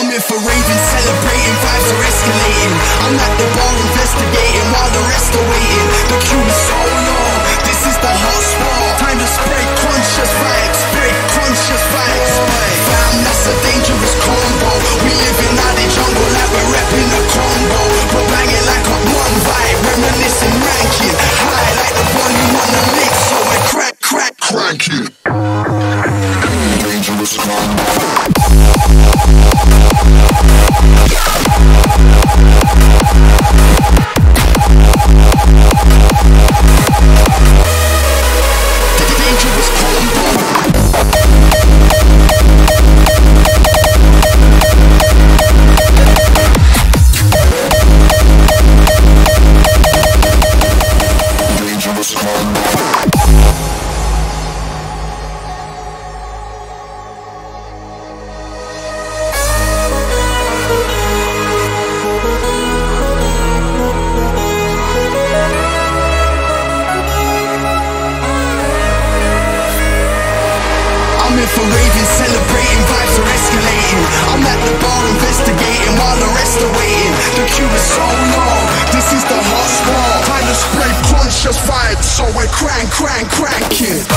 I'm in for raving, celebrating, vibes are escalating. I'm at the bar investigating while the rest are waiting. The queue is so long, this is the hot spot. Time to spread conscious vibes, spread conscious vibes. Fam, that's a dangerous combo. We living out the jungle like we're repping the Congo. We're banging like a one vibe, reminiscing ranking. High like the volume on the mix, so we're cranking. Dangerous combo. I'm in for raving, celebrating, vibes are escalating. I'm at the bar investigating while the rest are waiting. The queue is so long, this is the hot spot. Time to spread conscious vibes, so we're cranking.